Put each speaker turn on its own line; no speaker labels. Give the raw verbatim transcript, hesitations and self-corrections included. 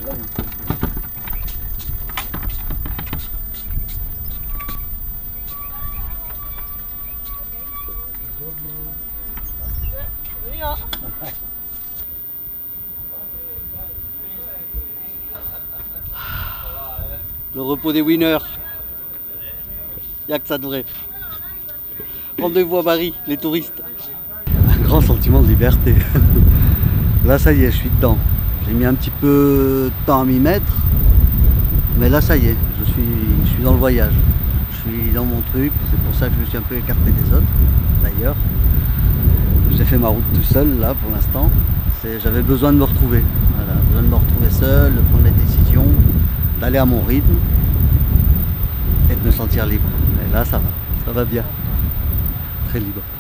Le repos des winners. Il n'y a que ça de vrai. Rendez-vous à Bari, les touristes. Un grand sentiment de liberté. Là, ça y est, je suis dedans. J'ai mis un petit peu de temps à m'y mettre. Mais là, ça y est, je suis, je suis dans le voyage. Je suis dans mon truc. C'est pour ça que je me suis un peu écarté des autres, d'ailleurs. J'ai fait ma route tout seul, là, pour l'instant. J'avais besoin de me retrouver. Voilà, besoin de me retrouver seul, de prendre les décisions, d'aller à mon rythme et de me sentir libre. Et là, ça va. Ça va bien. Très libre.